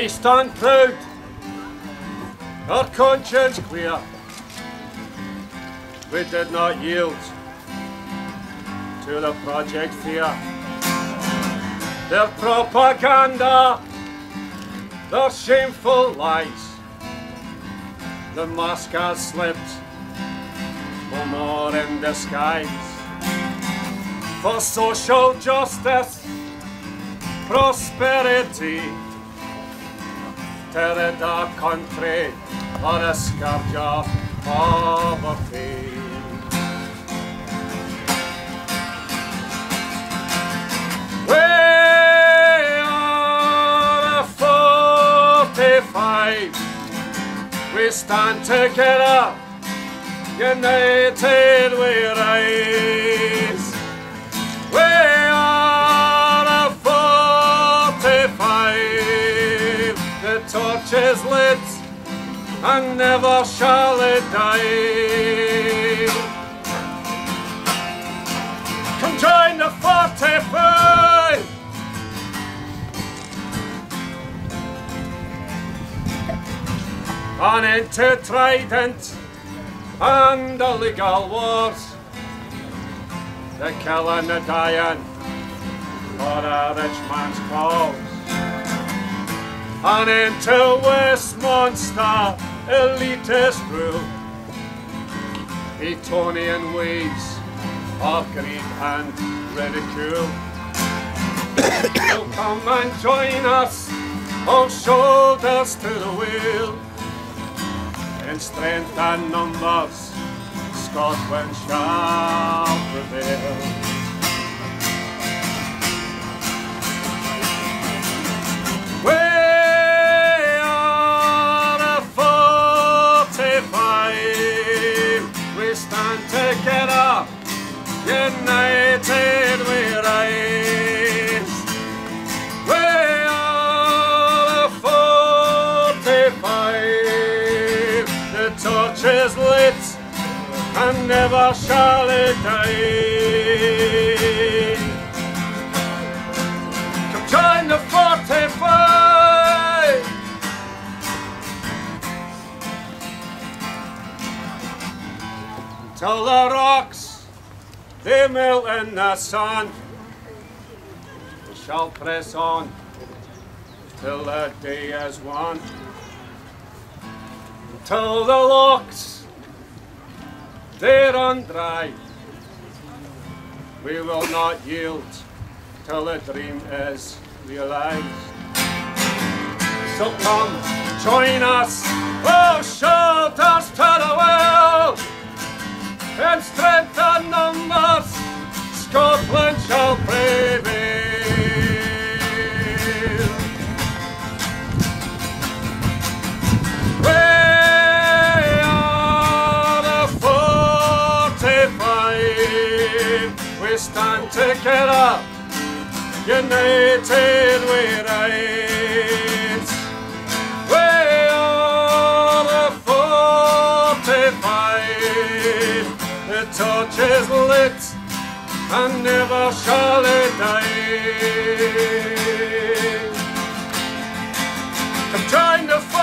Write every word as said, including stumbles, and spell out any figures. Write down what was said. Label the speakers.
Speaker 1: We stand proud, our conscience clear. We did not yield to the Project Fear. Their propaganda, their shameful lies, the mask has slipped, no more in disguise. For social justice, prosperity, tear our country or a scourge of poverty. We are a forty-five. We stand together, united we rise. We are a forty-five. The torch is lit and never shall it die. Come join the forty-five. On into Trident and the legal wars, the killing, the dying for a rich man's cause. On into Westminster, elitist rule, Etonian ways of greed and ridicule. You'll come and join us, all shoulders to the wheel. In strength and numbers, Scotland shall prevail. We are a forty-five. We stand together, united we rise. We are a forty-five. The torch is lit and never shall it die. Come join the forty-five. Till the rocks they melt in the sun, we shall press on till the day is won. Till the locks they run dry, we will not yield till the dream is realized. So come, join us, oh shoulders to the world. In strength and numbers, Scotland shall prevail. We are the forty-five. We stand together, united we rise. We are the forty-five. The torch is lit and never shall it die. Come join the